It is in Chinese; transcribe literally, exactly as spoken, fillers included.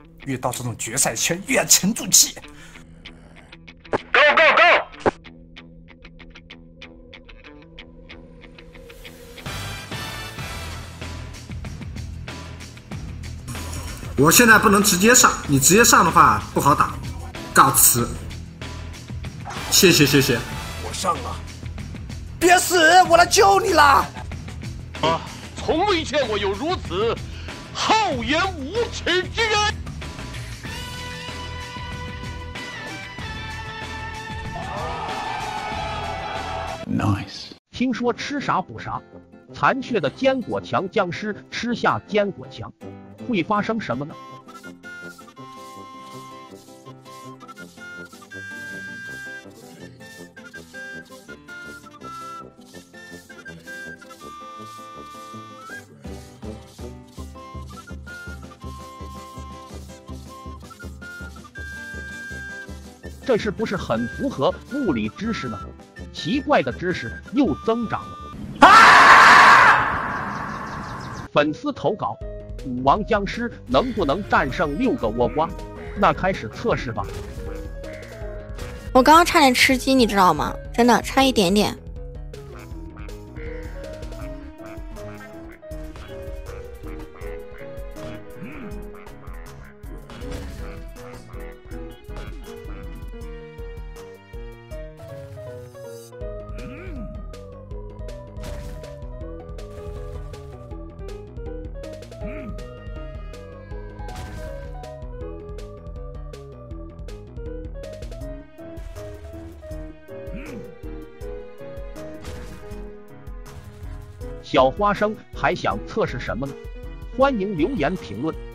越到这种决赛圈越要沉住气。 Go go go！ 我现在不能直接上，你直接上的话不好打。告辞。谢谢谢谢。 我上了。别死，我来救你啦！ 啊，从未见过有如此厚颜无耻之人。 Nice。 听说吃啥补啥，残缺的坚果强僵尸吃下坚果强，会发生什么呢？这是不是很符合物理知识呢？ 奇怪的知识又增长了。啊、粉丝投稿：武王僵尸能不能战胜六个倭瓜？那开始测试吧。 我刚刚差点吃鸡，你知道吗？真的差一点点。 小花生还想测试什么呢？欢迎留言评论。